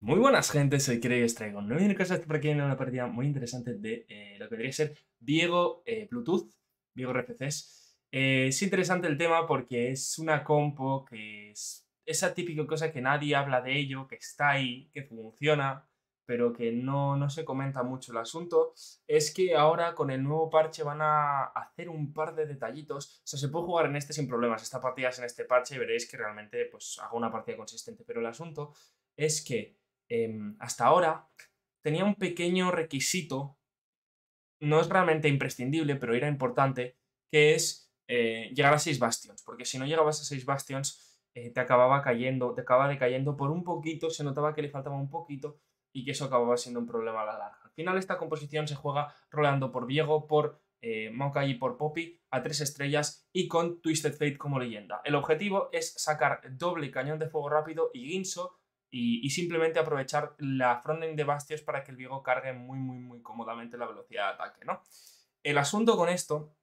Muy buenas, gente, soy Kira y os traigo un nuevo caso por aquí en una partida muy interesante de lo que debería ser Viego Bluetooth, Viego RFCs. Es interesante el tema porque es una compo que es esa típica cosa que nadie habla de ello, que está ahí, que funciona, pero que no se comenta mucho. El asunto es que ahora con el nuevo parche van a hacer un par de detallitos. O sea, se puede jugar en este sin problemas. Esta partida es en este parche y veréis que realmente pues hago una partida consistente. Pero el asunto es que hasta ahora tenía un pequeño requisito, no es realmente imprescindible, pero era importante, que es llegar a 6 bastions, porque si no llegabas a 6 bastions te acababa decayendo por un poquito, se notaba que le faltaba un poquito y que eso acababa siendo un problema a la larga. Al final esta composición se juega roleando por Viego, por Maokai y por Poppy a 3 estrellas y con Twisted Fate como leyenda. El objetivo es sacar doble cañón de fuego rápido y Guinso y simplemente aprovechar la frontline de Bastios para que el Viego cargue muy cómodamente la velocidad de ataque, ¿no? El asunto con esto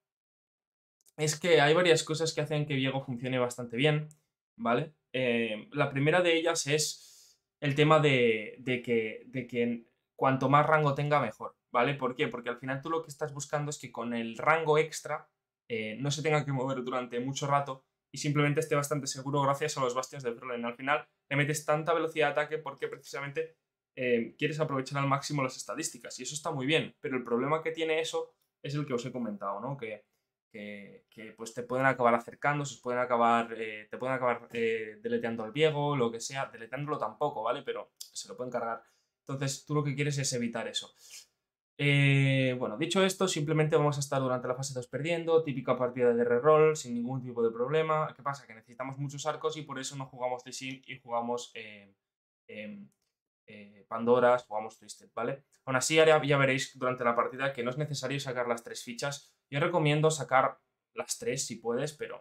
es que hay varias cosas que hacen que Viego funcione bastante bien, ¿vale? La primera de ellas es el tema de que cuanto más rango tenga, mejor, ¿vale? ¿Por qué? Porque al final tú lo que estás buscando es que con el rango extra no se tenga que mover durante mucho rato y simplemente esté bastante seguro gracias a los bastions de Frontline. Al final le metes tanta velocidad de ataque porque precisamente quieres aprovechar al máximo las estadísticas y eso está muy bien, pero el problema que tiene eso es el que os he comentado, ¿no? Que pues te pueden acabar acercando, te pueden acabar deleteando al Viego, lo que sea, deleteándolo tampoco, ¿vale? Pero se lo pueden cargar. Entonces tú lo que quieres es evitar eso. Bueno, dicho esto, simplemente vamos a estar durante la fase 2 perdiendo, típica partida de reroll, sin ningún tipo de problema. ¿Qué pasa? Que necesitamos muchos arcos y por eso no jugamos Lee Sin y jugamos em, Pandoras, jugamos Twisted, ¿vale? Aún así, ya veréis durante la partida que no es necesario sacar las 3 fichas. Yo recomiendo sacar las 3 si puedes, pero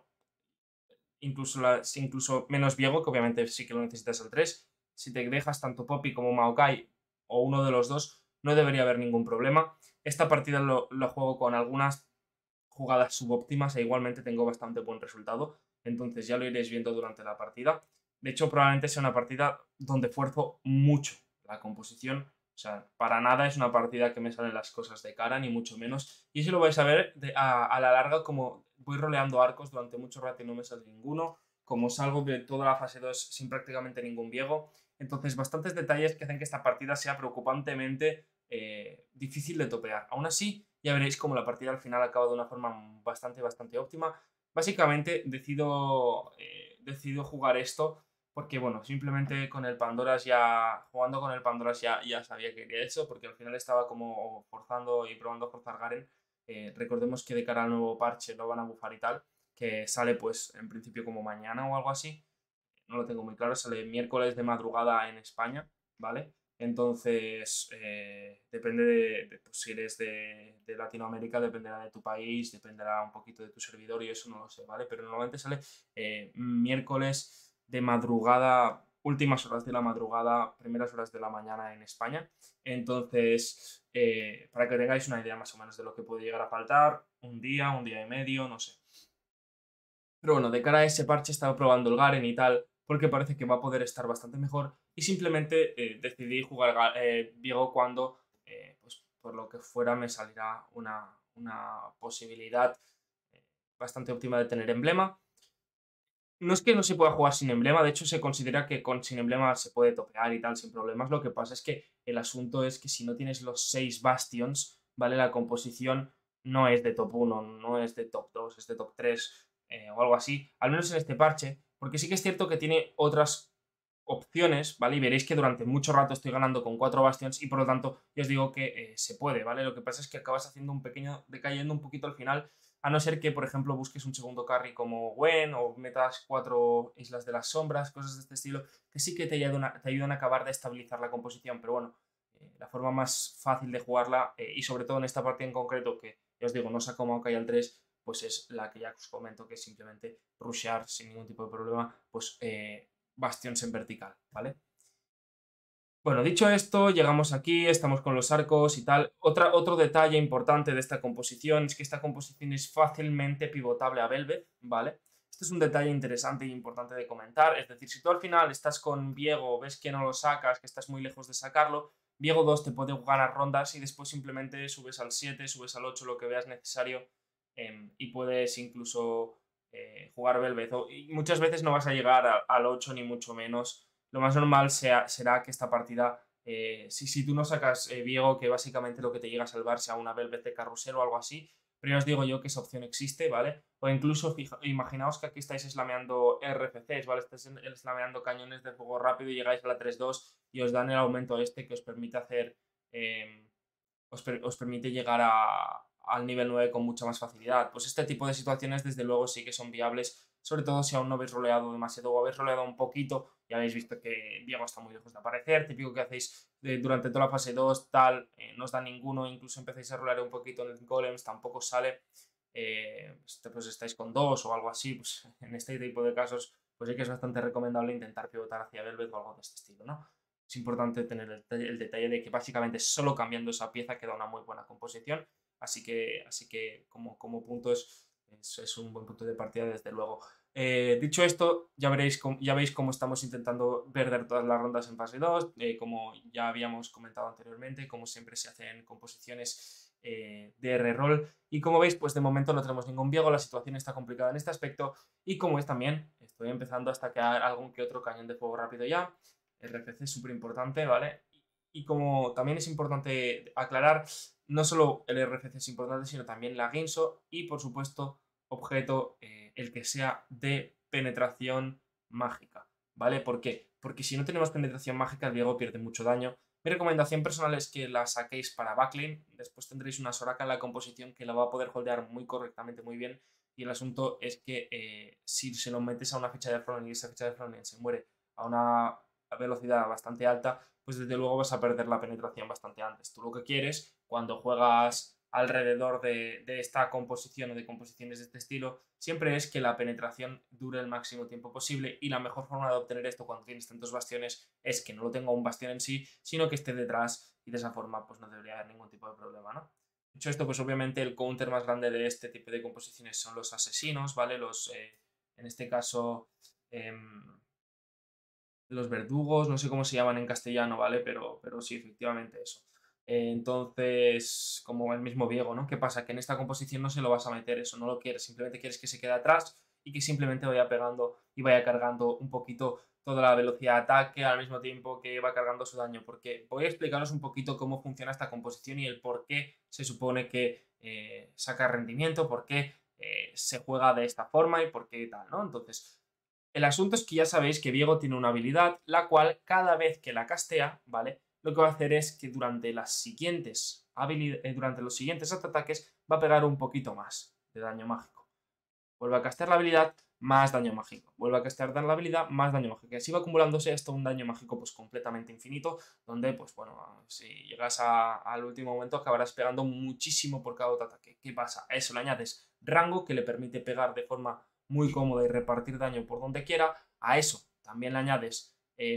incluso menos Viego, que obviamente sí que lo necesitas el 3. Si te dejas tanto Poppy como Maokai o uno de los dos, no debería haber ningún problema. Esta partida lo juego con algunas jugadas subóptimas e igualmente tengo bastante buen resultado. Entonces ya lo iréis viendo durante la partida. De hecho, probablemente sea una partida donde esfuerzo mucho la composición. O sea, para nada es una partida que me salen las cosas de cara, ni mucho menos. Y eso lo vais a ver a la larga, como voy roleando arcos durante mucho rato y no me sale ninguno. Como salgo de toda la fase 2 sin prácticamente ningún Viego. Entonces, bastantes detalles que hacen que esta partida sea preocupantemente difícil de topear. Aún así, ya veréis como la partida al final acaba de una forma bastante óptima. Básicamente decido jugar esto porque, bueno, simplemente con el Pandoras jugando con el Pandoras ya sabía que quería eso, porque al final estaba como forzando y probando a forzar Garen. Recordemos que de cara al nuevo parche lo van a bufar y tal, que sale pues en principio como mañana o algo así, no lo tengo muy claro, sale miércoles de madrugada en España, ¿vale? Entonces, depende pues, si eres de Latinoamérica, dependerá de tu país, dependerá un poquito de tu servidor y eso no lo sé, ¿vale? Pero normalmente sale miércoles de madrugada, últimas horas de la madrugada, primeras horas de la mañana en España. Entonces, para que tengáis una idea más o menos de lo que puede llegar a faltar, un día y medio, no sé. Pero bueno, de cara a ese parche he estado probando el Garen y tal, porque parece que va a poder estar bastante mejor. Y simplemente decidí jugar Viego cuando, pues por lo que fuera, me saliera una posibilidad eh, bastante óptima de tener emblema. No es que no se pueda jugar sin emblema, de hecho se considera que sin emblema se puede topear y tal sin problemas. Lo que pasa es que el asunto es que si no tienes los 6 bastions, ¿vale? La composición no es de top uno, no es de top 2, es de top 3 o algo así, al menos en este parche, porque sí que es cierto que tiene otras opciones, ¿vale? Y veréis que durante mucho rato estoy ganando con 4 bastions y por lo tanto yo os digo que se puede, ¿vale? Lo que pasa es que acabas haciendo decayendo un poquito al final, a no ser que, por ejemplo, busques un segundo carry como Gwen o metas 4 Islas de las Sombras, cosas de este estilo, que sí que te ayudan a acabar de estabilizar la composición, pero bueno, la forma más fácil de jugarla, y sobre todo en esta partida en concreto, que ya os digo, no saco Maokai al 3, pues es la que ya os comento, que es simplemente rushear sin ningún tipo de problema, pues bastions en vertical, ¿vale? Bueno, dicho esto, llegamos aquí, estamos con los arcos y tal. Otro detalle importante de esta composición es que esta composición es fácilmente pivotable a Velvet, ¿vale? Este es un detalle interesante e importante de comentar. Es decir, si tú al final estás con Viego, ves que no lo sacas, que estás muy lejos de sacarlo, Viego 2 te puede ganar rondas y después simplemente subes al 7, subes al 8, lo que veas necesario, y puedes incluso jugar Velvet. Y muchas veces no vas a llegar al 8 ni mucho menos. Lo más normal será que esta partida, si tú no sacas Viego, que básicamente lo que te llega a salvar sea una Velvet de carrusel o algo así, pero ya os digo yo que esa opción existe, ¿vale? O incluso imaginaos que aquí estáis slameando RFCs, ¿vale? Estáis slameando cañones de fuego rápido y llegáis a la 3-2 y os dan el aumento este que os permite hacer... os permite llegar al nivel 9 con mucha más facilidad. Pues este tipo de situaciones desde luego sí que son viables, sobre todo si aún no habéis roleado demasiado o habéis roleado un poquito y habéis visto que Diego está muy lejos de aparecer, típico que hacéis durante toda la fase 2, tal, no os da ninguno, incluso empezáis a rolear un poquito en el Golems, tampoco sale, pues estáis con 2 o algo así, pues en este tipo de casos pues sí que es bastante recomendable intentar pivotar hacia Velvet o algo de este estilo, ¿no? Es importante tener el detalle de que básicamente solo cambiando esa pieza queda una muy buena composición. Así que como punto es un buen punto de partida, desde luego. Dicho esto, ya veis cómo estamos intentando perder todas las rondas en fase 2, como ya habíamos comentado anteriormente, como siempre se hacen composiciones de R-Roll. Y como veis, pues de momento no tenemos ningún Viego, la situación está complicada en este aspecto. Y como es también, estoy empezando a stackear algún que otro cañón de fuego rápido ya. RFC es súper importante, ¿vale? Y como también es importante aclarar, no solo el RFC es importante, sino también la Ginso y, por supuesto, objeto, el que sea de penetración mágica, ¿vale? ¿Por qué? Porque si no tenemos penetración mágica, el Viego pierde mucho daño. Mi recomendación personal es que la saquéis para backlane, después tendréis una Soraka en la composición que la va a poder holdear muy correctamente, muy bien, y el asunto es que si se lo metes a una ficha de frontline y esa ficha de frontline se muere a una velocidad bastante alta, pues desde luego vas a perder la penetración bastante antes. Tú lo que quieres cuando juegas alrededor de esta composición o de composiciones de este estilo siempre es que la penetración dure el máximo tiempo posible, y la mejor forma de obtener esto cuando tienes tantos bastiones es que no lo tenga un bastión en sí, sino que esté detrás, y de esa forma pues no debería haber ningún tipo de problema, ¿no? Dicho esto, pues obviamente el counter más grande de este tipo de composiciones son los asesinos, ¿vale? En este caso, los verdugos, no sé cómo se llaman en castellano, ¿vale? Pero sí, efectivamente eso. Entonces, como el mismo Viego, ¿no? ¿Qué pasa? Que en esta composición no se lo vas a meter, eso no lo quieres, simplemente quieres que se quede atrás y que simplemente vaya pegando y vaya cargando un poquito toda la velocidad de ataque al mismo tiempo que va cargando su daño, porque voy a explicaros un poquito cómo funciona esta composición y el por qué se supone que saca rendimiento, por qué se juega de esta forma y por qué tal, ¿no? Entonces, el asunto es que ya sabéis que Viego tiene una habilidad, la cual cada vez que la castea, ¿vale? Lo que va a hacer es que durante durante los siguientes ataques va a pegar un poquito más de daño mágico. Vuelve a castear la habilidad, más daño mágico. Vuelve a castear la habilidad, más daño mágico. Y así va acumulándose hasta un daño mágico pues completamente infinito, donde pues bueno, si llegas al último momento acabarás pegando muchísimo por cada otro ataque. ¿Qué pasa? A eso le añades rango, que le permite pegar de forma muy cómoda y repartir daño por donde quiera. A eso también le añades,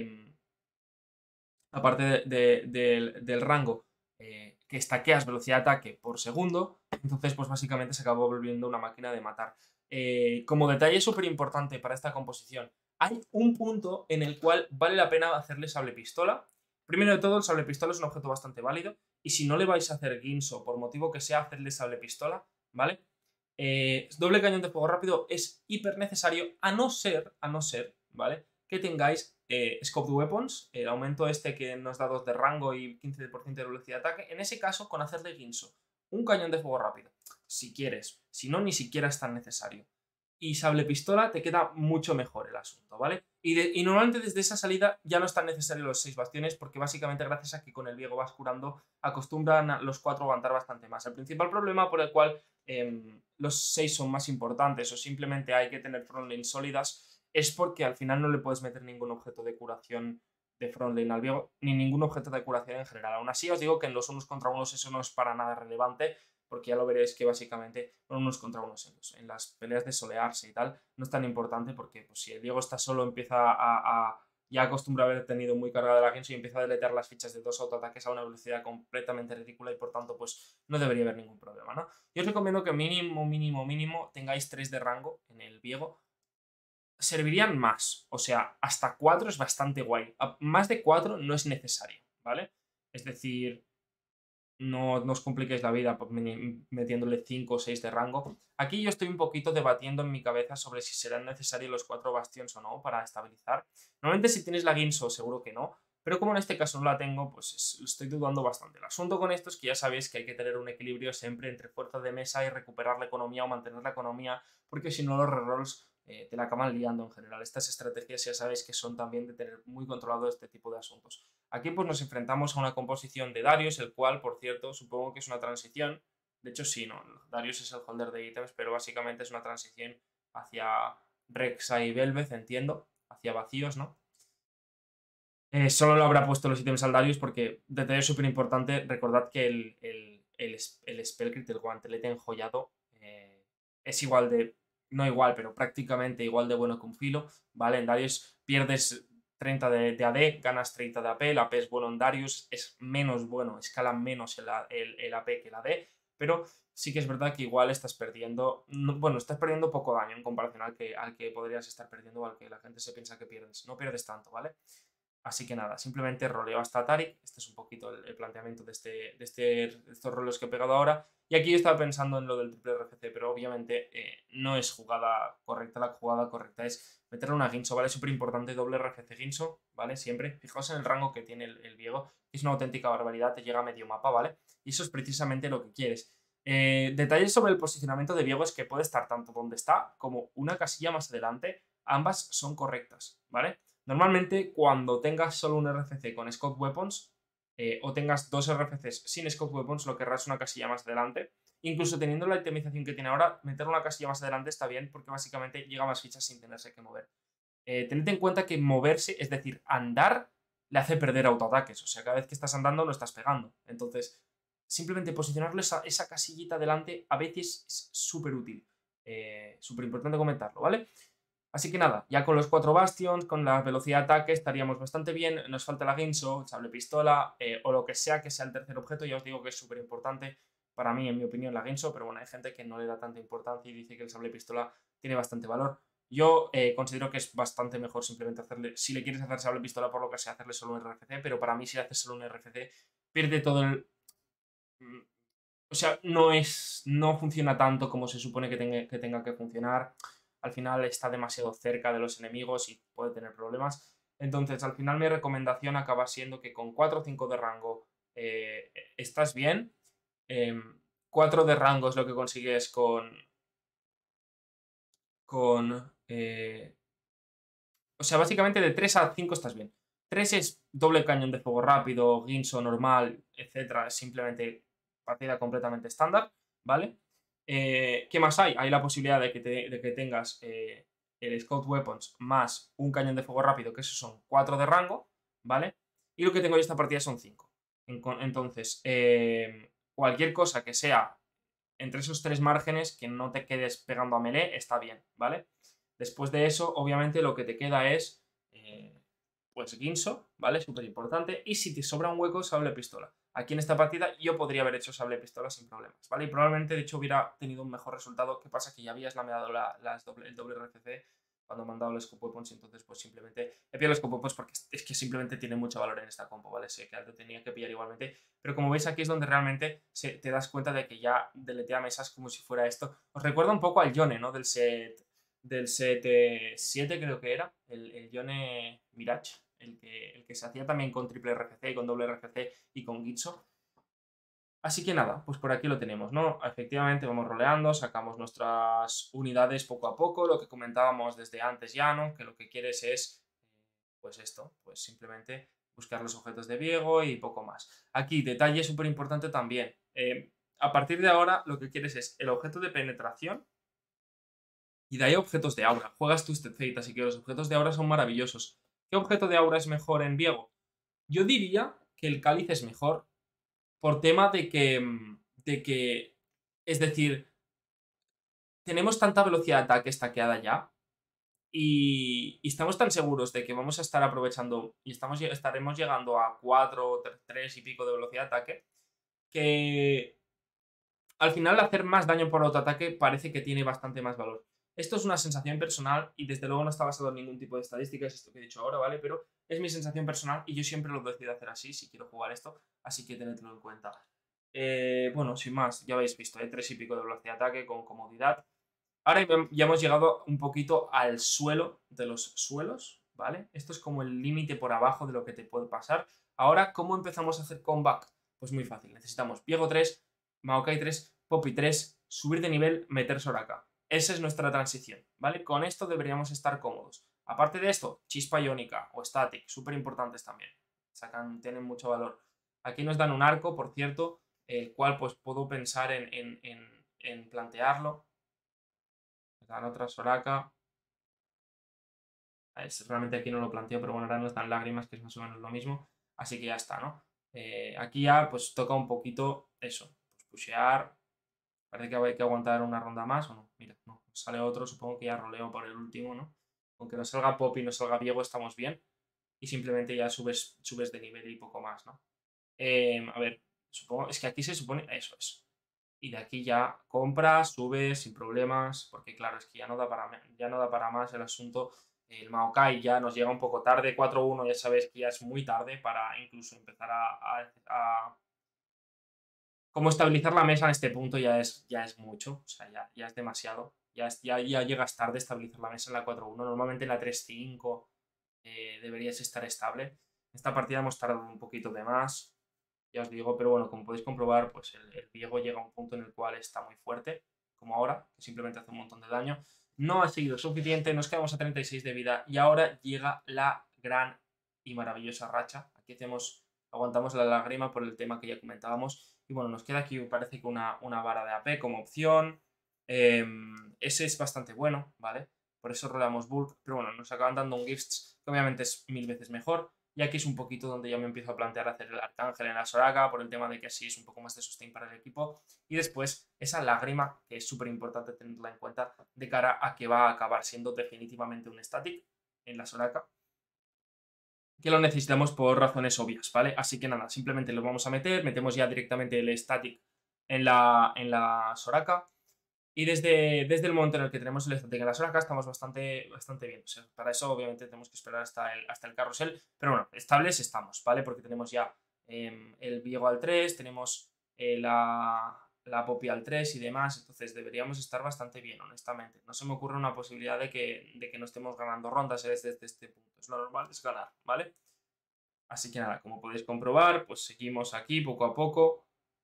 aparte del rango, que estaqueas velocidad de ataque por segundo. Entonces pues básicamente se acabó volviendo una máquina de matar. Como detalle súper importante para esta composición, hay un punto en el cual vale la pena hacerle sable pistola. Primero de todo, el sable pistola es un objeto bastante válido, y si no le vais a hacer guinso por motivo que sea, hacerle sable pistola, ¿vale? Doble cañón de fuego rápido es hiper necesario, a no ser, ¿vale? Que tengáis Scoped Weapons, el aumento este que nos da 2 de rango y 15% de velocidad de ataque. En ese caso, con hacerle guinso, un cañón de fuego rápido, si quieres. Si no, ni siquiera es tan necesario. Y sable pistola te queda mucho mejor el asunto, ¿vale? Y normalmente desde esa salida ya no es tan necesario los 6 bastiones, porque básicamente gracias a que con el Viego vas curando, acostumbran a los 4 a aguantar bastante más. El principal problema por el cual los 6 son más importantes o simplemente hay que tener frontlane sólidas es porque al final no le puedes meter ningún objeto de curación de frontlane al Viego, ni ningún objeto de curación en general. Aún así os digo que en los unos contra unos eso no es para nada relevante, porque ya lo veréis que básicamente unos contra unos en las peleas de solearse y tal no es tan importante, porque pues, si el Viego está solo empieza ya acostumbra a haber tenido muy cargada la Genshin y empieza a deletear las fichas de 2 autoataques a una velocidad completamente ridícula, y por tanto pues no debería haber ningún problema, ¿no? Yo os recomiendo que mínimo tengáis 3 de rango en el Viego, servirían más. O sea, hasta 4 es bastante guay. Más de 4 no es necesario, ¿vale? Es decir, no os compliquéis la vida metiéndole 5 o 6 de rango. Aquí yo estoy un poquito debatiendo en mi cabeza sobre si serán necesarios los 4 bastions o no para estabilizar. Normalmente si tienes la Guinsoo seguro que no, pero como en este caso no la tengo, pues estoy dudando bastante. El asunto con esto es que ya sabéis que hay que tener un equilibrio siempre entre fuerza de mesa y recuperar la economía o mantener la economía, porque si no los rerolls te la acaban liando en general. Estas estrategias ya sabéis que son también de tener muy controlado este tipo de asuntos. Aquí pues nos enfrentamos a una composición de Darius, el cual, por cierto, supongo que es una transición. De hecho, sí, no. Darius es el holder de ítems, pero básicamente es una transición hacia Rexa y Velvet, entiendo. Hacia vacíos, ¿no? Solo lo habrá puesto los ítems al Darius porque, detalle súper importante, recordad que el Spellcrit, el guantelete enjollado, es igual de... No igual, pero prácticamente igual de bueno que un filo, ¿vale? En Darius pierdes 30 de AD, ganas 30 de AP, el AP es bueno en Darius, es menos bueno, escala menos el AP que el AD, pero sí que es verdad que igual estás perdiendo, bueno, estás perdiendo poco daño en comparación al que podrías estar perdiendo o al que la gente se piensa que pierdes, no pierdes tanto, ¿vale? Así que nada, simplemente roleo hasta Tarik. Este es un poquito el planteamiento de estos roles que he pegado ahora. Y aquí yo estaba pensando en lo del triple RFC, pero obviamente no es jugada correcta. La jugada correcta es meterle una Guinsoo, ¿vale? Súper importante, doble RFC Guinsoo, ¿vale? Siempre. Fijaos en el rango que tiene el Viego, que es una auténtica barbaridad, te llega a medio mapa, ¿vale? Y eso es precisamente lo que quieres. Detalles sobre el posicionamiento de Viego es que puede estar tanto donde está como una casilla más adelante. Ambas son correctas, ¿vale? Normalmente, cuando tengas solo un RFC con Scout Weapons o tengas dos RFCs sin Scout Weapons, lo querrás una casilla más adelante. Incluso teniendo la itemización que tiene ahora, meter una casilla más adelante está bien porque básicamente llega más fichas sin tenerse que mover. Tened en cuenta que moverse, es decir, andar, le hace perder autoataques. O sea, cada vez que estás andando no estás pegando. Entonces, simplemente posicionarlo esa casillita adelante a veces es súper útil. Súper importante comentarlo, ¿vale? Así que nada, ya con los 4 Bastions, con la velocidad de ataque estaríamos bastante bien. Nos falta la Guinsoo, sable pistola o lo que sea el tercer objeto. Ya os digo que es súper importante para mí, en mi opinión, la Guinsoo, pero bueno, hay gente que no le da tanta importancia y dice que el sable pistola tiene bastante valor. Yo considero que es bastante mejor simplemente hacerle, si le quieres hacer sable pistola por lo que sea, hacerle solo un RFC, pero para mí si le haces solo un RFC, pierde todo el... O sea, no funciona tanto como se supone que tenga que funcionar. Al final está demasiado cerca de los enemigos y puede tener problemas. Entonces, al final mi recomendación acaba siendo que con 4 o 5 de rango estás bien. 4 de rango es lo que consigues o sea, básicamente de 3 a 5 estás bien. 3 es doble cañón de fuego rápido, Guinsoo normal, etcétera. Es simplemente partida completamente estándar, ¿vale? ¿Qué más hay? Hay la posibilidad de que tengas el Scout Weapons más un cañón de fuego rápido, que esos son 4 de rango, ¿vale? Y lo que tengo yo esta partida son 5. Entonces, cualquier cosa que sea entre esos 3 márgenes, que no te quedes pegando a melee, está bien, ¿vale? Después de eso, obviamente, lo que te queda es pues Guinsoo, ¿vale? Súper importante. Y si te sobra un hueco, sable pistola. Aquí en esta partida yo podría haber hecho sable pistola sin problemas, ¿vale? Y probablemente, de hecho, hubiera tenido un mejor resultado. ¿Qué pasa? Que ya habías lameado el doble RFC cuando me han dado el Scope Weapons, y entonces pues simplemente he pillado el Scope Weapons porque es que simplemente tiene mucho valor en esta compo, ¿vale? Sé que algo tenía que pillar igualmente, pero como veis aquí es donde realmente te das cuenta de que ya deletea mesas como si fuera esto. Os recuerda un poco al Yone, ¿no? Del set 7 creo que era, el Yone Mirage, el que se hacía también con triple RFC, con doble RFC y con Guinsoo. Así que nada, pues por aquí lo tenemos, ¿no? Efectivamente vamos roleando, sacamos nuestras unidades poco a poco, lo que comentábamos desde antes ya, ¿no? Que lo que quieres es, pues esto, pues simplemente buscar los objetos de Viego y poco más. Aquí, detalle súper importante también. A partir de ahora lo que quieres es el objeto de penetración y de ahí objetos de aura. Juegas Twisted Fate, así que los objetos de aura son maravillosos. ¿Qué objeto de aura es mejor en Viego? Yo diría que el cáliz es mejor por tema es decir, tenemos tanta velocidad de ataque estaqueada ya y estamos tan seguros de que vamos a estar aprovechando y estaremos llegando a 4, 3 y pico de velocidad de ataque que al final hacer más daño por autoataque parece que tiene bastante más valor. Esto es una sensación personal y desde luego no está basado en ningún tipo de estadísticas, esto que he dicho ahora, ¿vale? Pero es mi sensación personal y yo siempre lo decido hacer así si quiero jugar esto, así que tenedlo en cuenta. Bueno, sin más, ya habéis visto, 3 y pico de velocidad de ataque con comodidad. Ahora ya hemos llegado un poquito al suelo de los suelos, ¿vale? Esto es como el límite por abajo de lo que te puede pasar. Ahora, ¿cómo empezamos a hacer comeback? Pues muy fácil, necesitamos Viego 3, Maokai 3, Poppy 3, subir de nivel, meter Soraka. Esa es nuestra transición, ¿vale? Con esto deberíamos estar cómodos. Aparte de esto, Chispa Iónica o Static, súper importantes también. Tienen mucho valor. Aquí nos dan un arco, por cierto, el cual pues puedo pensar en plantearlo. Nos dan otra Soraka. Realmente aquí no lo planteo, pero bueno, ahora nos dan lágrimas, que es más o menos lo mismo. Así que ya está, ¿no? Aquí ya pues toca un poquito eso. Pues pushear. Parece que hay que aguantar una ronda más o no. Mira, no. Sale otro, supongo que ya roleo por el último, ¿no? Aunque no salga Pop y no salga Viego, estamos bien. Y simplemente ya subes de nivel y poco más, ¿no? A ver, supongo, es que aquí se supone, eso es. Y de aquí ya compras, subes sin problemas, porque claro, es que ya no da para más el asunto. El Maokai ya nos llega un poco tarde, 4-1 ya sabes que ya es muy tarde para incluso empezar como estabilizar la mesa en este punto ya es mucho, o sea, ya es demasiado. Ya llegas tarde a estabilizar la mesa en la 4-1. Normalmente en la 3-5 deberías estar estable. Esta partida hemos tardado un poquito de más, ya os digo, pero bueno, como podéis comprobar, pues el Viego llega a un punto en el cual está muy fuerte, como ahora, que simplemente hace un montón de daño. No ha sido suficiente, nos quedamos a 36 de vida y ahora llega la gran y maravillosa racha. Aquí aguantamos la lágrima por el tema que ya comentábamos. Y bueno, nos queda aquí, parece que una vara de AP como opción. Ese es bastante bueno, ¿vale? Por eso roleamos Bulk, pero bueno, nos acaban dando un Gifts que obviamente es 1000 veces mejor. Y aquí es un poquito donde ya me empiezo a plantear hacer el Arcángel en la Soraka, por el tema de que así es un poco más de sustain para el equipo. Y después esa lágrima, que es súper importante tenerla en cuenta de cara a que va a acabar siendo definitivamente un static en la Soraka, que lo necesitamos por razones obvias, ¿vale? Así que nada, simplemente lo vamos a metemos ya directamente el static en la Soraka. Y desde el momento en el que tenemos el static en la Soraka estamos bastante bien. O sea, para eso obviamente tenemos que esperar hasta el carrusel. Pero bueno, estables estamos, ¿vale? Porque tenemos ya el Viego al 3, tenemos la Poppy al 3 y demás. Entonces deberíamos estar bastante bien, honestamente. No se me ocurre una posibilidad de que no estemos ganando rondas desde este punto. Es lo normal, es ganar, ¿vale? Así que nada, como podéis comprobar, pues seguimos aquí poco a poco.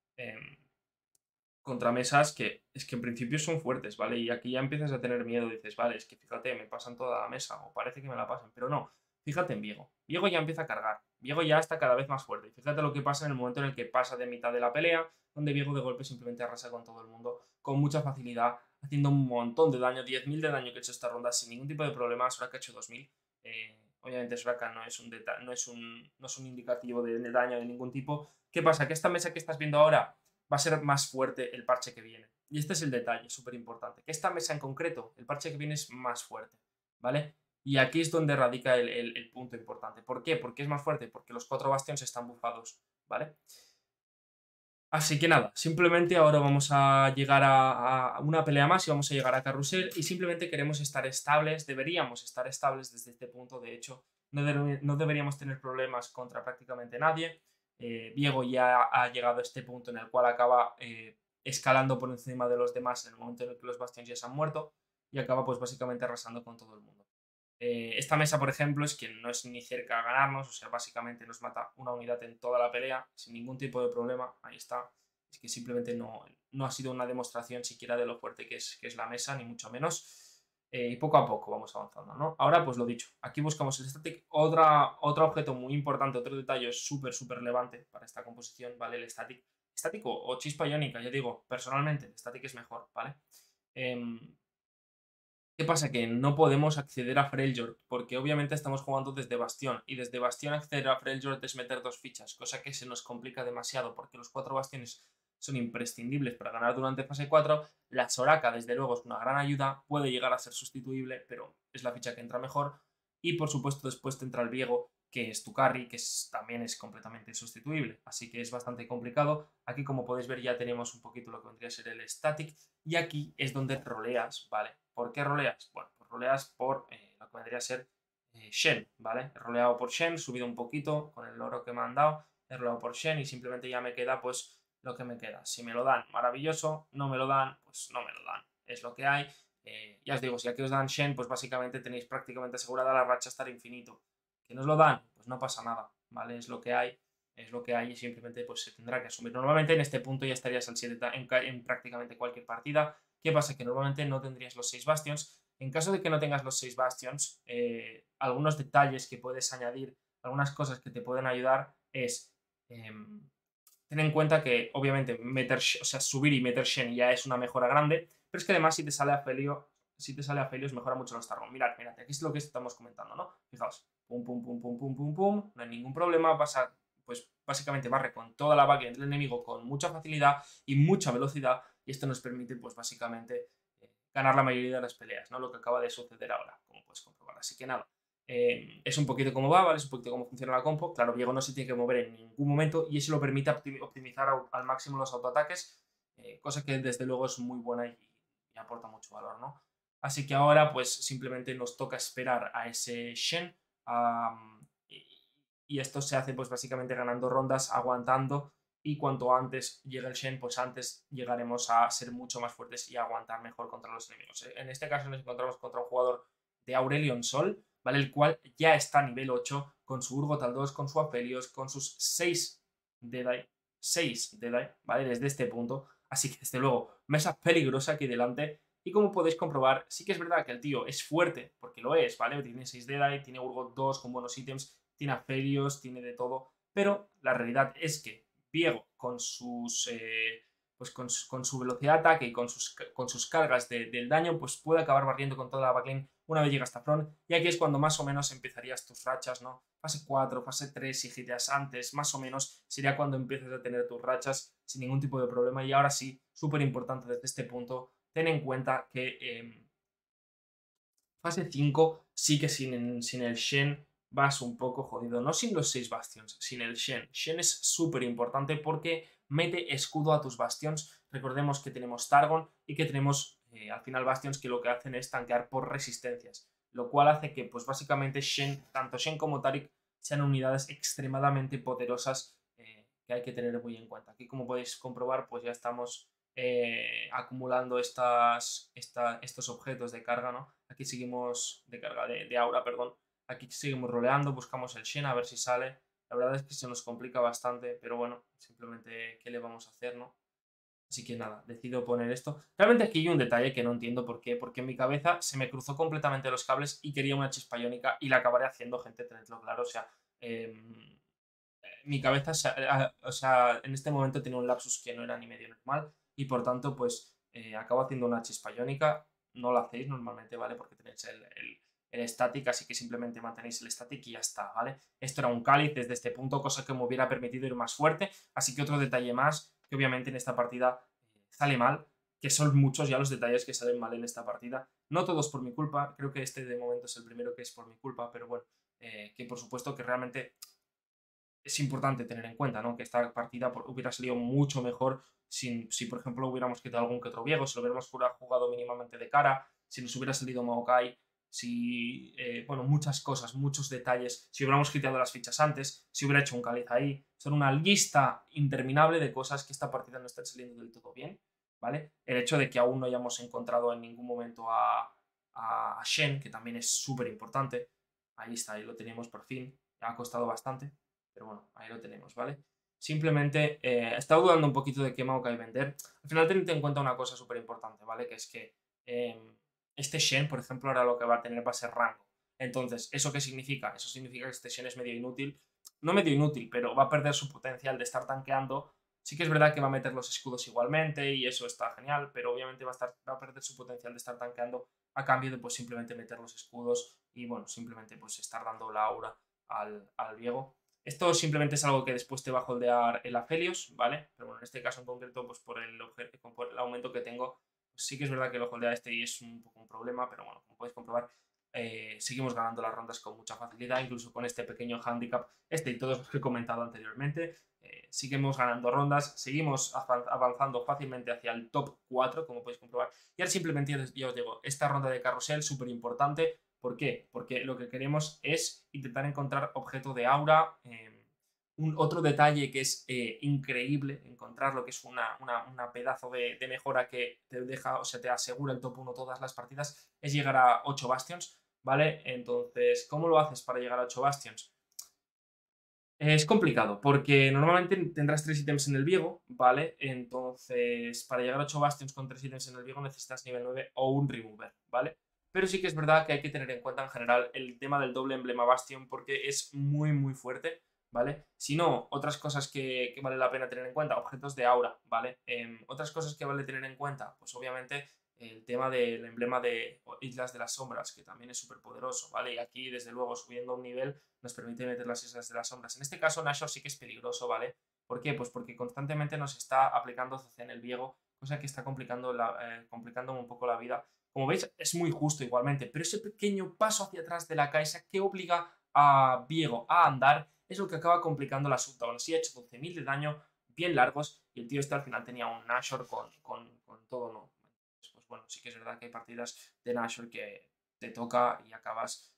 Contra mesas que es que en principio son fuertes, ¿vale? Y aquí ya empiezas a tener miedo, dices, vale, es que fíjate, me pasan toda la mesa, o parece que me la pasan, pero no, fíjate en Viego. Viego ya empieza a cargar, Viego ya está cada vez más fuerte. Y fíjate lo que pasa en el momento en el que pasa de mitad de la pelea, donde Viego de golpe simplemente arrasa con todo el mundo, con mucha facilidad, haciendo un montón de daño, 10.000 de daño que he hecho esta ronda sin ningún tipo de problema. Soraka ha hecho 2.000. Obviamente Soraka no es un indicativo de daño de ningún tipo. ¿Qué pasa? Que esta mesa que estás viendo ahora va a ser más fuerte el parche que viene. Y este es el detalle, súper importante. Que esta mesa en concreto, el parche que viene es más fuerte, ¿vale? Y aquí es donde radica el punto importante. ¿Por qué? ¿Por qué es más fuerte? Porque los 4 bastiones están bufados, ¿vale? Así que nada, simplemente ahora vamos a llegar a una pelea más y vamos a llegar a carrusel y simplemente queremos estar estables, deberíamos estar estables desde este punto, de hecho, no deberíamos tener problemas contra prácticamente nadie. Viego ya ha llegado a este punto en el cual acaba escalando por encima de los demás en el momento en el que los bastiones ya se han muerto y acaba pues básicamente arrasando con todo el mundo. Esta mesa, por ejemplo, es que no es ni cerca a ganarnos, o sea, básicamente nos mata una unidad en toda la pelea, sin ningún tipo de problema, ahí está. Es que simplemente no ha sido una demostración siquiera de lo fuerte que es la mesa, ni mucho menos. Y poco a poco vamos avanzando, ¿no? Ahora, pues lo dicho, aquí buscamos el static. Otro objeto muy importante, otro detalle súper relevante para esta composición, ¿vale? El static. Static o chispa iónica, ya digo, personalmente, el static es mejor, ¿vale? ¿Qué pasa? Que no podemos acceder a Freljord, porque obviamente estamos jugando desde Bastión, y desde Bastión acceder a Freljord es meter 2 fichas, cosa que se nos complica demasiado, porque los 4 bastiones son imprescindibles para ganar durante fase 4. La Soraka, desde luego, es una gran ayuda, puede llegar a ser sustituible, pero es la ficha que entra mejor. Y por supuesto después te entra el Viego, que es tu carry, que también es completamente insustituible. Así que es bastante complicado. Aquí, como podéis ver, ya tenemos un poquito lo que vendría a ser el static. Y aquí es donde roleas, ¿vale? ¿Por qué roleas? Bueno, pues roleas por lo que vendría a ser Shen, ¿vale? He roleado por Shen, subido un poquito con el oro que me han dado. He roleado por Shen y simplemente ya me queda, pues, lo que me queda. Si me lo dan, maravilloso. No me lo dan, pues no me lo dan. Es lo que hay. Ya os digo, si aquí os dan Shen, pues básicamente tenéis prácticamente asegurada la racha hasta el infinito. ¿Que nos lo dan? Pues no pasa nada, ¿vale? Es lo que hay y simplemente pues se tendrá que asumir. Normalmente en este punto ya estarías al 7 en prácticamente cualquier partida. ¿Qué pasa? Que normalmente no tendrías los 6 bastions. En caso de que no tengas los 6 bastions, algunos detalles que puedes añadir, algunas cosas que te pueden ayudar es... ten en cuenta que obviamente subir y meter Shen ya es una mejora grande, pero es que además si te sale Aphelios mejora mucho los Targon. Mirad, aquí es lo que estamos comentando, ¿no? Fijaos, pum, pum, pum, pum, pum, pum, pum, no hay ningún problema, pues básicamente barre con toda la backlane del enemigo con mucha facilidad y mucha velocidad, y esto nos permite pues básicamente ganar la mayoría de las peleas, ¿no? Lo que acaba de suceder ahora, como puedes comprobar. Así que nada, es un poquito cómo va, ¿vale? Es un poquito cómo funciona la compo. Claro, Viego no se tiene que mover en ningún momento y eso lo permite optimizar al máximo los autoataques, cosa que desde luego es muy buena y aporta mucho valor, ¿no? Así que ahora pues simplemente nos toca esperar a ese Shen y esto se hace pues básicamente ganando rondas, aguantando, y cuanto antes llegue el Shen, pues antes llegaremos a ser mucho más fuertes y a aguantar mejor contra los enemigos. En este caso nos encontramos contra un jugador de Aurelion Sol, ¿vale? El cual ya está a nivel 8 con su Urgot al 2, con su Aphelios, con sus 6 Deadeye, ¿vale? Desde este punto. Así que desde luego, mesa peligrosa aquí delante. Y como podéis comprobar, sí que es verdad que el tío es fuerte, porque lo es, ¿vale? Tiene 6 Deadeye, tiene Urgot 2 con buenos ítems, tiene Aphelios, tiene de todo. Pero la realidad es que Viego, con sus... pues con su velocidad de ataque y con sus cargas del daño, pues puede acabar barriendo con toda la backlane una vez llega hasta front. Y aquí es cuando más o menos empezarías tus rachas, ¿no? Fase 4, fase 3, si hiteas antes, más o menos, sería cuando empiezas a tener tus rachas sin ningún tipo de problema. Y ahora sí, súper importante desde este punto, ten en cuenta que fase 5 sí que sin el Shen vas un poco jodido. No sin los 6 bastions, sin el Shen. Shen es súper importante porque mete escudo a tus bastions. Recordemos que tenemos Targon y que tenemos al final bastions que lo que hacen es tanquear por resistencias. Lo cual hace que pues básicamente tanto Shen como Taric sean unidades extremadamente poderosas que hay que tener muy en cuenta. Aquí como podéis comprobar pues ya estamos acumulando estos objetos de carga, ¿no? Aquí seguimos, de carga de aura, perdón. Aquí seguimos roleando, buscamos el Shen a ver si sale. La verdad es que se nos complica bastante, pero bueno, simplemente qué le vamos a hacer, ¿no? Así que nada, decido poner esto. Realmente aquí hay un detalle que no entiendo por qué, porque en mi cabeza se me cruzó completamente los cables y quería una chispa iónica y la acabaré haciendo, gente, tenedlo claro, o sea, mi cabeza, o sea, en este momento tiene un lapsus que no era ni medio normal y por tanto, pues, acabo haciendo una chispa iónica. No lo hacéis normalmente, ¿vale? Porque tenéis el static, así que simplemente mantenéis el static y ya está, ¿vale? Esto era un cáliz desde este punto, cosa que me hubiera permitido ir más fuerte, así que otro detalle más, que obviamente en esta partida sale mal, que son muchos ya los detalles que salen mal en esta partida. No todos por mi culpa, creo que este de momento es el primero que es por mi culpa, pero bueno, que por supuesto que realmente es importante tener en cuenta, ¿no? Que esta partida hubiera salido mucho mejor si, por ejemplo, hubiéramos quitado algún que otro Viego, si lo hubiéramos jugado mínimamente de cara, si nos hubiera salido Maokai, bueno, muchas cosas, muchos detalles, si hubiéramos quitado las fichas antes, si hubiera hecho un cáliz ahí. Son una lista interminable de cosas que esta partida no está saliendo del todo bien, ¿vale? El hecho de que aún no hayamos encontrado en ningún momento a Shen, que también es súper importante. Ahí está, ahí lo tenemos por fin. Ha costado bastante. Pero bueno, ahí lo tenemos, ¿vale? Simplemente he estado dudando un poquito de qué Maokai vender. Al final tened en cuenta una cosa súper importante, ¿vale? Que es que este Shen, por ejemplo, ahora lo que va a tener va a ser rango. Entonces, ¿eso qué significa? Eso significa que este Shen es medio inútil. No medio inútil, pero va a perder su potencial de estar tanqueando. Sí que es verdad que va a meter los escudos igualmente y eso está genial, pero obviamente va a perder su potencial de estar tanqueando a cambio de pues simplemente meter los escudos y bueno, simplemente pues estar dando la aura al Viego. Esto simplemente es algo que después te va a holdear el Aphelios, ¿vale? Pero bueno, en este caso en concreto, pues por el aumento que tengo, pues sí que es verdad que lo holdea este y es un poco un problema, pero bueno, como podéis comprobar, seguimos ganando las rondas con mucha facilidad, incluso con este pequeño handicap, y todos los que he comentado anteriormente. Seguimos ganando rondas, seguimos avanzando fácilmente hacia el top 4, como podéis comprobar. Y ahora simplemente ya os digo, esta ronda de carrusel súper importante. ¿Por qué? Porque lo que queremos es intentar encontrar objeto de aura. Otro detalle que es increíble encontrar, lo que es una pedazo de mejora que te deja, o sea, te asegura el top 1 todas las partidas, es llegar a 8 bastions, ¿vale? Entonces, ¿cómo lo haces para llegar a 8 bastions? Es complicado, porque normalmente tendrás 3 ítems en el Viego, ¿vale? Entonces, para llegar a 8 bastions con 3 ítems en el Viego necesitas nivel 9 o un remover, ¿vale? Pero sí que es verdad que hay que tener en cuenta en general el tema del doble emblema bastion, porque es muy fuerte, ¿vale? Si no, otras cosas que vale la pena tener en cuenta, objetos de aura, ¿vale? Otras cosas que vale tener en cuenta, pues obviamente el tema del emblema de Islas de las Sombras, que también es súper poderoso, ¿vale? Y aquí, desde luego, subiendo un nivel, nos permite meter las Islas de las Sombras. En este caso, Nashor sí que es peligroso, ¿vale? ¿Por qué? Pues porque constantemente nos está aplicando CC en el Viego, cosa que está complicándome un poco la vida. Como veis, es muy justo igualmente, pero ese pequeño paso hacia atrás de la Caixa que obliga a Viego a andar es lo que acaba complicando la asunto. Aún así, ha hecho 12.000 de daño bien largos y el tío este al final tenía un Nashor con todo, ¿no? Pues bueno, sí que es verdad que hay partidas de Nashor que te toca y acabas,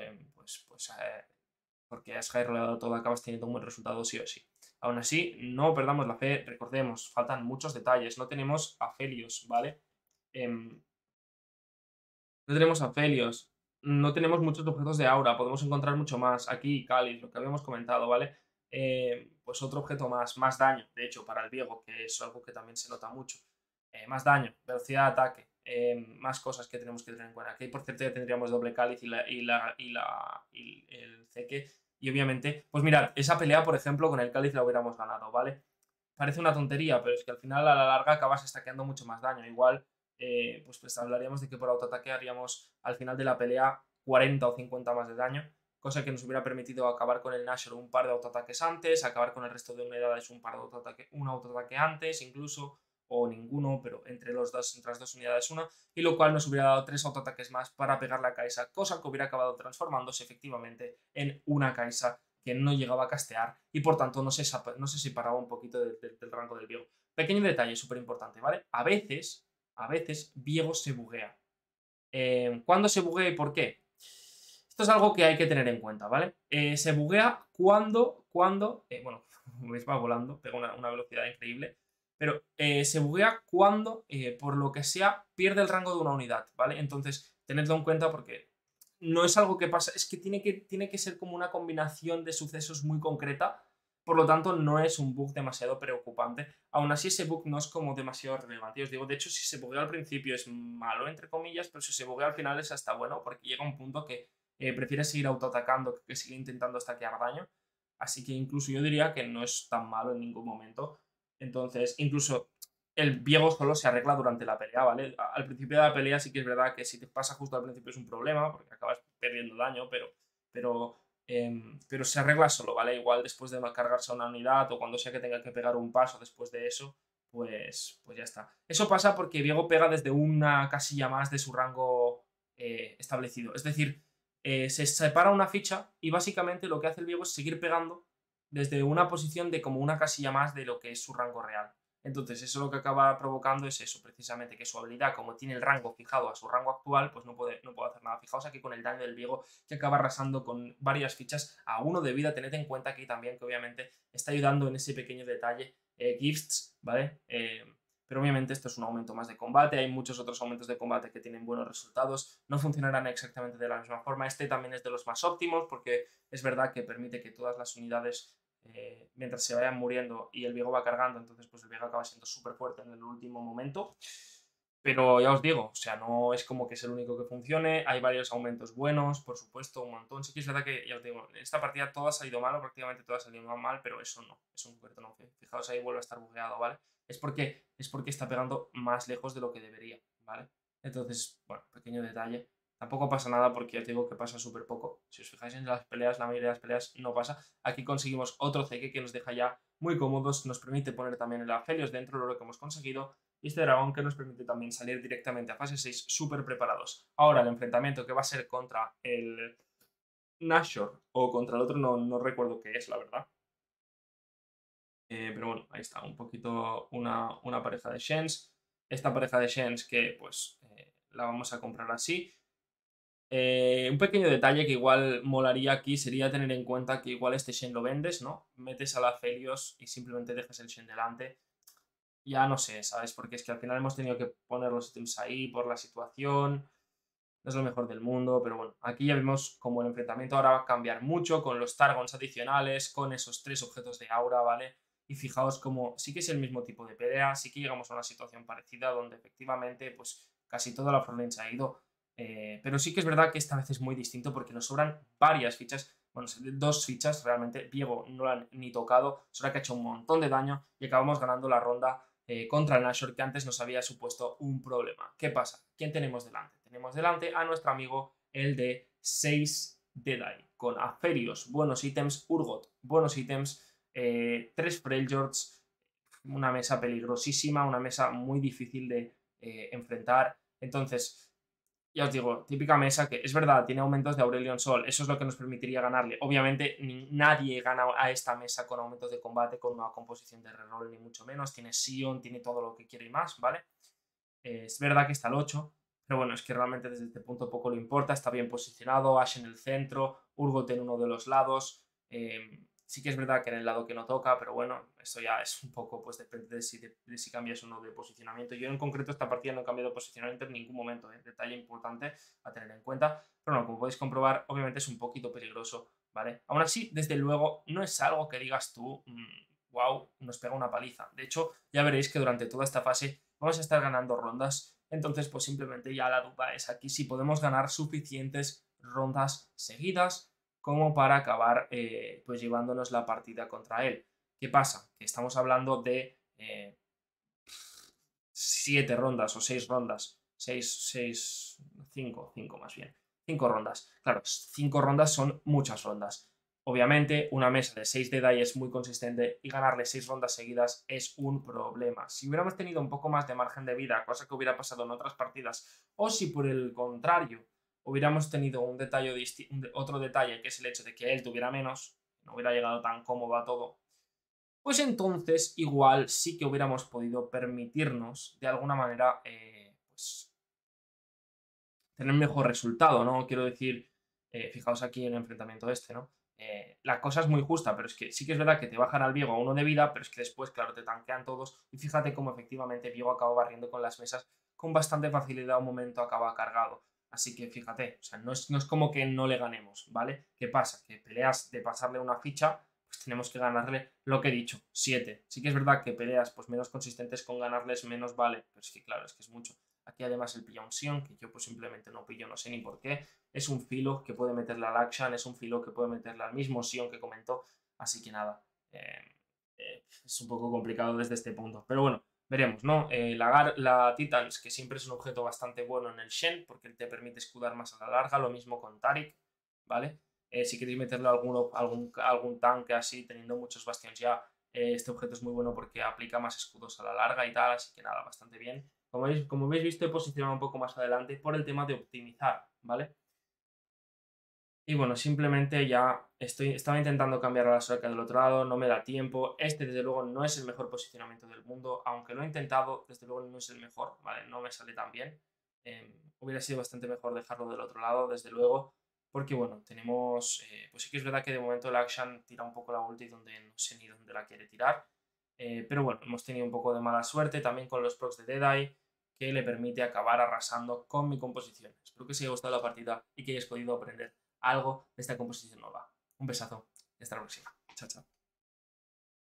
porque has roleado todo, acabas teniendo un buen resultado sí o sí. Aún así, no perdamos la fe, recordemos, faltan muchos detalles, no tenemos Aphelios, ¿vale? No tenemos Aphelios, no tenemos muchos objetos de aura, podemos encontrar mucho más. Aquí, Cáliz, lo que habíamos comentado, ¿vale? Pues otro objeto más daño, de hecho, para el Viego, que es algo que también se nota mucho. Más daño, velocidad de ataque, más cosas que tenemos que tener en cuenta. Aquí, por cierto, ya tendríamos doble Cáliz y el Ceque. Y obviamente, pues mirad, esa pelea, por ejemplo, con el Cáliz la hubiéramos ganado, ¿vale? Parece una tontería, pero es que al final a la larga acabas stackeando mucho más daño. Igual, pues hablaríamos de que por autoataque haríamos al final de la pelea 40 o 50 más de daño, cosa que nos hubiera permitido acabar con el Nashor un par de autoataques antes, acabar con el resto de unidades un autoataque antes incluso, o ninguno, pero entre las dos unidades una, y lo cual nos hubiera dado 3 autoataques más para pegar la Kaisa, cosa que hubiera acabado transformándose efectivamente en una Kaisa que no llegaba a castear y por tanto no se separaba un poquito del rango del Viego. Pequeño detalle súper importante, ¿vale? A veces Viego se buguea. ¿Cuándo se buguea y por qué? Esto es algo que hay que tener en cuenta, ¿vale? Se buguea cuando bueno, me va volando, pega una velocidad increíble, pero se buguea cuando, por lo que sea, pierde el rango de una unidad, ¿vale? Entonces, tenedlo en cuenta porque no es algo que pasa, es que tiene que ser como una combinación de sucesos muy concreta, por lo tanto no es un bug demasiado preocupante. Aún así ese bug no es como demasiado relevante. Os digo, de hecho, si se buguea al principio es malo, entre comillas, pero si se buguea al final es hasta bueno, porque llega un punto que prefieres seguir autoatacando que seguir intentando stackear daño. Así que incluso yo diría que no es tan malo en ningún momento. Entonces, incluso el Viego solo se arregla durante la pelea, ¿vale? Al principio de la pelea sí que es verdad que si te pasa justo al principio es un problema, porque acabas perdiendo daño, pero se arregla solo, ¿vale? Igual después de cargarse a una unidad o cuando sea que tenga que pegar un paso después de eso, pues ya está. Eso pasa porque Viego pega desde una casilla más de su rango establecido. Es decir, se separa una ficha y básicamente lo que hace el Viego es seguir pegando desde una posición de como una casilla más de lo que es su rango real. Entonces eso lo que acaba provocando es eso, precisamente, que su habilidad, como tiene el rango fijado a su rango actual, pues no puede hacer nada. Fijaos aquí con el daño del Viego que acaba arrasando con varias fichas a 1 de vida. Tened en cuenta aquí también que obviamente está ayudando en ese pequeño detalle Gifts, ¿vale? Pero obviamente esto es un aumento más de combate, hay muchos otros aumentos de combate que tienen buenos resultados, no funcionarán exactamente de la misma forma. Este también es de los más óptimos porque es verdad que permite que todas las unidades mientras se vayan muriendo y el Viego va cargando, entonces pues el Viego acaba siendo súper fuerte en el último momento. Pero ya os digo, o sea, no es como que es el único que funcione, hay varios aumentos buenos, por supuesto, un montón. Sí que es verdad que, ya os digo, en esta partida todo ha salido mal, o prácticamente todo ha salido mal, pero eso no, eso en concreto no. Fijaos, ahí vuelve a estar bugueado, ¿vale? Es porque está pegando más lejos de lo que debería, ¿vale? Entonces, bueno, pequeño detalle. Tampoco pasa nada porque ya os digo que pasa súper poco. Si os fijáis en las peleas, la mayoría de las peleas no pasa. Aquí conseguimos otro CQ que nos deja ya muy cómodos, nos permite poner también el Aphelios dentro de lo que hemos conseguido. y este dragón que nos permite también salir directamente a fase 6 súper preparados. Ahora el enfrentamiento que va a ser contra el Nashor o contra el otro no recuerdo qué es, la verdad. Pero bueno, ahí está, un poquito una pareja de Shens. Esta pareja de Shens que pues la vamos a comprar así. Un pequeño detalle que igual molaría aquí sería tener en cuenta que igual este Shen lo vendes, ¿no? Metes a la Felios y simplemente dejas el Shen delante. Ya no sé, ¿sabes? Porque es que al final hemos tenido que poner los ítems ahí por la situación. No es lo mejor del mundo, pero bueno, aquí ya vemos como el enfrentamiento ahora va a cambiar mucho con los Targons adicionales, con esos 3 objetos de aura, ¿vale? Y fijaos como sí que es el mismo tipo de pelea, sí que llegamos a una situación parecida donde efectivamente pues casi toda la frontline se ha ido, pero sí que es verdad que esta vez es muy distinto porque nos sobran varias fichas, bueno, 2 fichas realmente, Viego no la han ni tocado, Sora que ha hecho un montón de daño y acabamos ganando la ronda contra el Nashor que antes nos había supuesto un problema. ¿Qué pasa? ¿Quién tenemos delante? Tenemos delante a nuestro amigo el de 6 Deadeye, con Aphelios, buenos ítems, Urgot, buenos ítems, 3 Freljords, una mesa peligrosísima, una mesa muy difícil de enfrentar. Entonces, ya os digo, típica mesa que es verdad, tiene aumentos de Aurelion Sol, eso es lo que nos permitiría ganarle. Obviamente nadie gana a esta mesa con aumentos de combate, con una composición de reroll, ni mucho menos. Tiene Sion, tiene todo lo que quiere y más, ¿vale? Es verdad que está el 8, pero bueno, es que realmente desde este punto poco le importa, está bien posicionado, Ashe en el centro, Urgot en uno de los lados. Sí que es verdad que en el lado que no toca, pero bueno, esto ya es un poco, pues depende de si cambias uno de posicionamiento. Yo en concreto esta partida no he cambiado de posicionamiento en ningún momento, detalle importante a tener en cuenta. Pero bueno, como podéis comprobar, obviamente es un poquito peligroso, ¿vale? Aún así, desde luego, no es algo que digas tú, wow, nos pega una paliza. De hecho, ya veréis que durante toda esta fase vamos a estar ganando rondas. Entonces, pues simplemente ya la duda es aquí si podemos ganar suficientes rondas seguidas como para acabar pues llevándonos la partida contra él. ¿Qué pasa? Que estamos hablando de 7 rondas o 6 rondas. 5 más bien. 5 rondas. Claro, 5 rondas son muchas rondas. Obviamente, una mesa de 6 de DAI es muy consistente y ganarle 6 rondas seguidas es un problema. Si hubiéramos tenido un poco más de margen de vida, cosa que hubiera pasado en otras partidas, o si por el contrario hubiéramos tenido otro detalle, que es el hecho de que él tuviera menos, no hubiera llegado tan cómodo a todo, pues entonces igual sí que hubiéramos podido permitirnos de alguna manera pues, tener mejor resultado, ¿no? Quiero decir, fijaos aquí en el enfrentamiento este, ¿no? La cosa es muy justa, pero es que sí que es verdad que te bajan al Viego a 1 de vida, pero es que después, claro, te tanquean todos y fíjate cómo efectivamente Viego acaba barriendo con las mesas con bastante facilidad, un momento acaba cargado. Así que fíjate, o sea, no es como que no le ganemos, ¿vale? ¿Qué pasa? Que peleas de pasarle una ficha, pues tenemos que ganarle lo que he dicho, 7. Sí que es verdad que peleas pues menos consistentes con ganarles menos vale, pero es que claro, es que es mucho. Aquí además el pilla un Sion, que yo pues simplemente no pillo, no sé ni por qué. Es un filo que puede meterle al Akshan, es un filo que puede meterle al mismo Sion que comentó. Así que nada, es un poco complicado desde este punto. Pero bueno, veremos, ¿no? La Titans, que siempre es un objeto bastante bueno en el Shen, porque te permite escudar más a la larga. Lo mismo con Taric, ¿vale? Si queréis meterle algún tanque así, teniendo muchos bastions ya, este objeto es muy bueno porque aplica más escudos a la larga y tal, así que nada, bastante bien. Como habéis visto, he posicionado un poco más adelante por el tema de optimizar, ¿vale? Y bueno, simplemente ya estaba intentando cambiar a la Soraka del otro lado, no me da tiempo. Este, desde luego, no es el mejor posicionamiento del mundo, aunque lo he intentado, desde luego no es el mejor, ¿vale? No me sale tan bien. Hubiera sido bastante mejor dejarlo del otro lado, desde luego, porque bueno, tenemos, pues sí que es verdad que de momento el Akshan tira un poco la ulti donde no sé ni dónde la quiere tirar. Pero bueno, hemos tenido un poco de mala suerte también con los procs de Deadeye, que le permite acabar arrasando con mi composición. Espero que os haya gustado la partida y que hayáis podido aprender algo de esta composición nueva. Un besazo y hasta la próxima. Chao, chao.